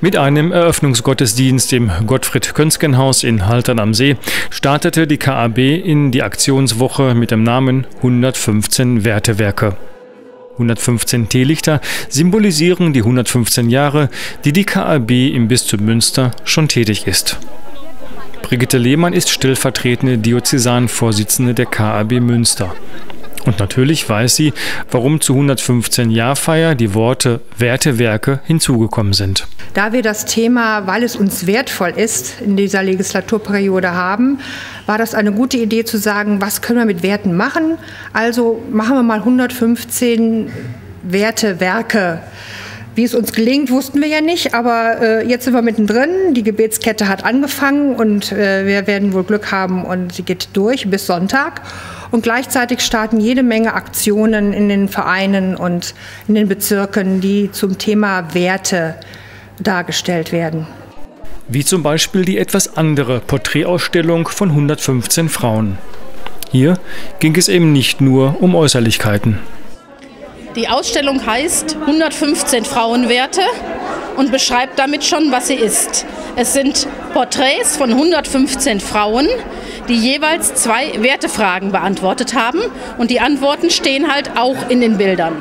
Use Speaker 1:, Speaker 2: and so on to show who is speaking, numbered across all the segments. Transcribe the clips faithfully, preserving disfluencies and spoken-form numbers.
Speaker 1: Mit einem Eröffnungsgottesdienst im Gottfried-Könsken-Haus in Haltern am See startete die K A B in die Aktionswoche mit dem Namen hundertfünfzehn Wärtewerke. hundertfünfzehn Teelichter symbolisieren die hundertfünfzehn Jahre, die die K A B im Bistum Münster schon tätig ist. Brigitte Lehmann ist stellvertretende Diözesanvorsitzende der K A B Münster. Und natürlich weiß sie, warum zu hundertfünfzehn Jahrfeier die Worte Wärtewerke hinzugekommen sind.
Speaker 2: Da wir das Thema, weil es uns wertvoll ist, in dieser Legislaturperiode haben, war das eine gute Idee zu sagen, was können wir mit Werten machen? Also machen wir mal hundertfünfzehn Wärtewerke. Wie es uns gelingt, wussten wir ja nicht, aber äh, jetzt sind wir mittendrin. Die Gebetskette hat angefangen und äh, wir werden wohl Glück haben und sie geht durch bis Sonntag. Und gleichzeitig starten jede Menge Aktionen in den Vereinen und in den Bezirken, die zum Thema Werte dargestellt werden.
Speaker 1: Wie zum Beispiel die etwas andere Porträtausstellung von hundertfünfzehn Frauen. Hier ging es eben nicht nur um Äußerlichkeiten.
Speaker 3: Die Ausstellung heißt hundertfünfzehn Frauenwerte und beschreibt damit schon, was sie ist. Es sind Porträts von hundertfünfzehn Frauen, die jeweils zwei Wertefragen beantwortet haben. Und die Antworten stehen halt auch in den Bildern.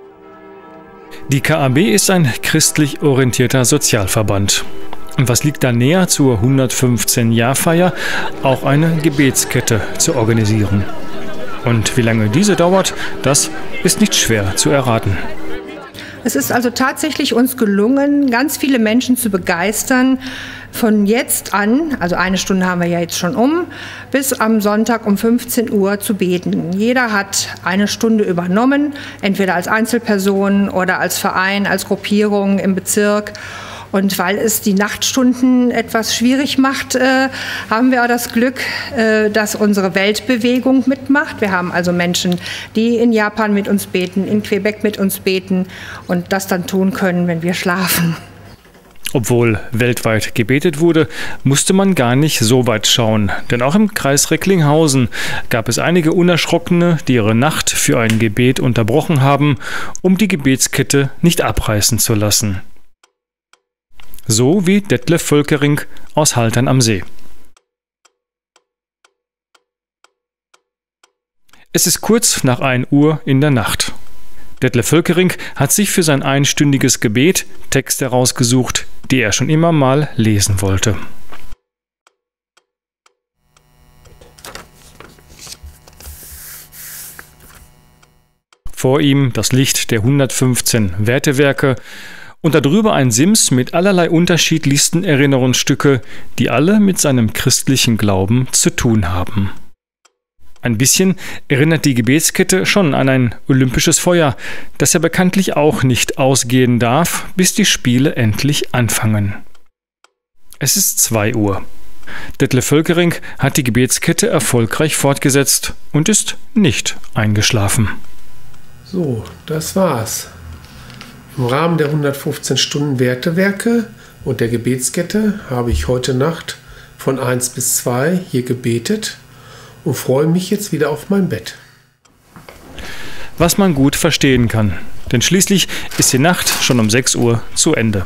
Speaker 1: Die K A B ist ein christlich orientierter Sozialverband. Und was liegt da näher zur hundertfünfzehn Jahrfeier, auch eine Gebetskette zu organisieren? Und wie lange diese dauert, das ist nicht schwer zu erraten.
Speaker 2: Es ist also tatsächlich uns gelungen, ganz viele Menschen zu begeistern, von jetzt an, also eine Stunde haben wir ja jetzt schon um, bis am Sonntag um fünfzehn Uhr zu beten. Jeder hat eine Stunde übernommen, entweder als Einzelperson oder als Verein, als Gruppierung im Bezirk. Und weil es die Nachtstunden etwas schwierig macht, äh, haben wir auch das Glück, äh, dass unsere Weltbewegung mitmacht. Wir haben also Menschen, die in Japan mit uns beten, in Quebec mit uns beten und das dann tun können, wenn wir schlafen.
Speaker 1: Obwohl weltweit gebetet wurde, musste man gar nicht so weit schauen. Denn auch im Kreis Recklinghausen gab es einige Unerschrockene, die ihre Nacht für ein Gebet unterbrochen haben, um die Gebetskette nicht abreißen zu lassen. So wie Detlef Völkering aus Haltern am See. Es ist kurz nach ein Uhr in der Nacht. Detlef Völkering hat sich für sein einstündiges Gebet Texte herausgesucht, die er schon immer mal lesen wollte. Vor ihm das Licht der hundertfünfzehn Wärtewerke und darüber ein Sims mit allerlei unterschiedlichsten Erinnerungsstücke, die alle mit seinem christlichen Glauben zu tun haben. Ein bisschen erinnert die Gebetskette schon an ein olympisches Feuer, das ja bekanntlich auch nicht ausgehen darf, bis die Spiele endlich anfangen. Es ist zwei Uhr. Detlef Völkering hat die Gebetskette erfolgreich fortgesetzt und ist nicht eingeschlafen.
Speaker 4: So, das war's. Im Rahmen der hundertfünfzehn Stunden Wärtewerke und der Gebetskette habe ich heute Nacht von eins bis zwei hier gebetet und freue mich jetzt wieder auf mein Bett.
Speaker 1: Was man gut verstehen kann, denn schließlich ist die Nacht schon um sechs Uhr zu Ende.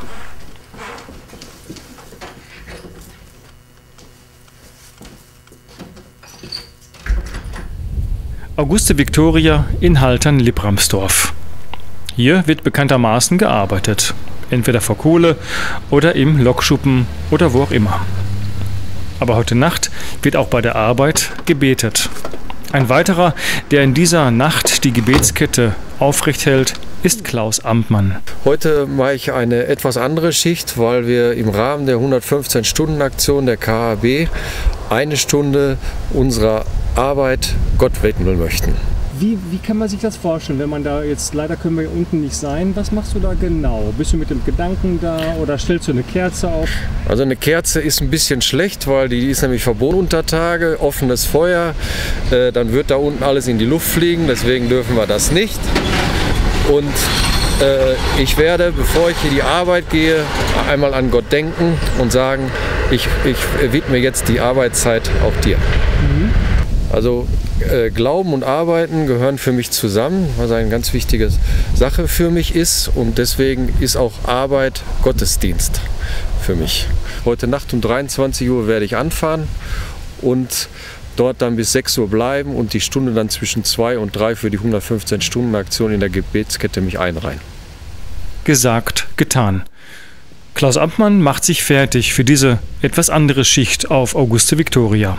Speaker 1: Auguste Victoria in Haltern-Lippramsdorf. Hier wird bekanntermaßen gearbeitet, entweder vor Kohle oder im Lokschuppen oder wo auch immer. Aber heute Nacht wird auch bei der Arbeit gebetet. Ein weiterer, der in dieser Nacht die Gebetskette aufrecht hält, ist Klaus Amtmann.
Speaker 5: Heute mache ich eine etwas andere Schicht, weil wir im Rahmen der hundertfünfzehn Stunden Aktion der K A B eine Stunde unserer Arbeit Gott widmen möchten.
Speaker 1: Wie, wie kann man sich das vorstellen, wenn man da jetzt, leider können wir hier unten nicht sein, was machst du da genau? Bist du mit dem Gedanken da oder stellst du eine Kerze auf?
Speaker 5: Also eine Kerze ist ein bisschen schlecht, weil die ist nämlich verboten unter Tage, offenes Feuer, äh, dann wird da unten alles in die Luft fliegen, deswegen dürfen wir das nicht. Und äh, ich werde, bevor ich hier die Arbeit gehe, einmal an Gott denken und sagen, ich, ich widme jetzt die Arbeitszeit auch dir. Mhm. Also äh, Glauben und Arbeiten gehören für mich zusammen, was eine ganz wichtige Sache für mich ist. Und deswegen ist auch Arbeit Gottesdienst für mich. Heute Nacht um dreiundzwanzig Uhr werde ich anfahren und dort dann bis sechs Uhr bleiben und die Stunde dann zwischen zwei und drei für die hundertfünfzehn Stunden Aktion in der Gebetskette mich einreihen.
Speaker 1: Gesagt, getan. Klaus Amtmann macht sich fertig für diese etwas andere Schicht auf Auguste Victoria.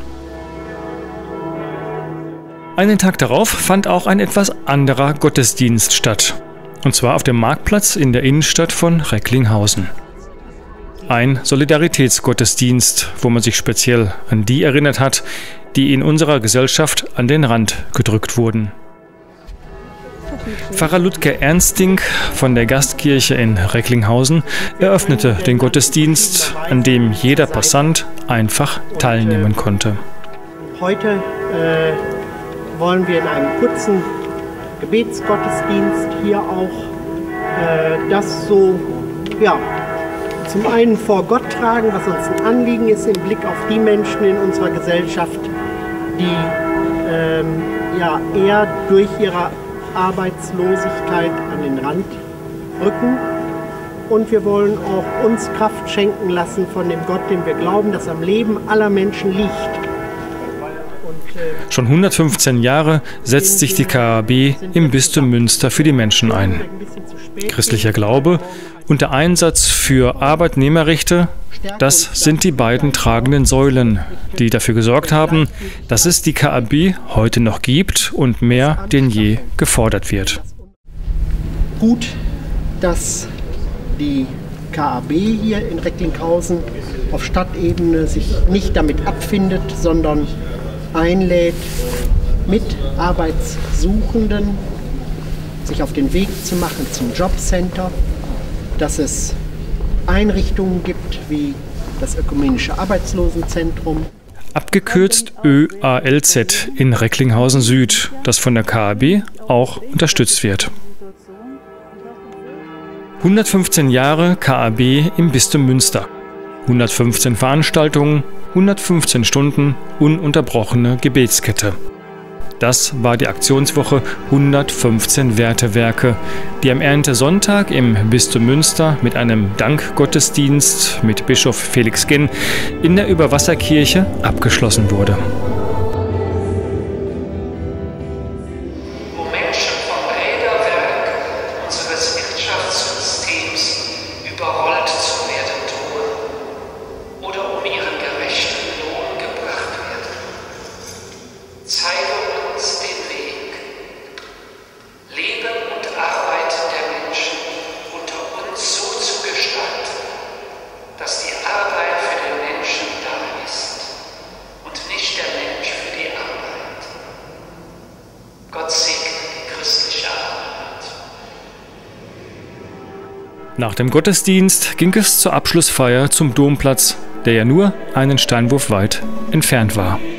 Speaker 1: Einen Tag darauf fand auch ein etwas anderer Gottesdienst statt. Und zwar auf dem Marktplatz in der Innenstadt von Recklinghausen. Ein Solidaritätsgottesdienst, wo man sich speziell an die erinnert hat, die in unserer Gesellschaft an den Rand gedrückt wurden. Pfarrer Ludger Ernsting von der Gastkirche in Recklinghausen eröffnete den Gottesdienst, an dem jeder Passant einfach teilnehmen konnte.
Speaker 6: Heute äh, wollen wir in einem kurzen Gebetsgottesdienst hier auch äh, das so, ja, zum einen vor Gott tragen, was uns ein Anliegen ist im Blick auf die Menschen in unserer Gesellschaft, die ähm, ja, eher durch ihre Arbeitslosigkeit an den Rand rücken. Und wir wollen auch uns Kraft schenken lassen von dem Gott, dem wir glauben, dass am Leben aller Menschen liegt. Und, äh,
Speaker 1: Schon hundertfünfzehn Jahre setzt sich die K A B im Bistum Münster für die Menschen ein. Christlicher Glaube und der Einsatz für Arbeitnehmerrechte, das sind die beiden tragenden Säulen, die dafür gesorgt haben, dass es die K A B heute noch gibt und mehr denn je gefordert wird.
Speaker 6: Gut, dass die K A B hier in Recklinghausen auf Stadtebene sich nicht damit abfindet, sondern einlädt, mit Arbeitssuchenden sich auf den Weg zu machen zum Jobcenter, dass es Einrichtungen gibt wie das Ökumenische Arbeitslosenzentrum.
Speaker 1: Abgekürzt Ö A L Z in Recklinghausen Süd, das von der K A B auch unterstützt wird. hundertfünfzehn Jahre K A B im Bistum Münster. hundertfünfzehn Veranstaltungen, hundertfünfzehn Stunden ununterbrochene Gebetskette. Das war die Aktionswoche hundertfünfzehn Wertewerke, die am Erntersonntag im Bistum Münster mit einem Dankgottesdienst mit Bischof Felix Genn in der Überwasserkirche abgeschlossen wurde.
Speaker 7: Wo Menschen vom Räderwerk unseres Wirtschaftssystems überrollt zu werden drohen oder um ihren gerechten Lohn gebracht werden. Zeige uns den Weg. Leben und Arbeit der Menschen unter uns so zu gestalten, dass die Arbeit für den Menschen da ist und nicht der Mensch für die Arbeit. Gott segne die christliche Arbeit.
Speaker 1: Nach dem Gottesdienst ging es zur Abschlussfeier zum Domplatz, der ja nur einen Steinwurf weit entfernt war.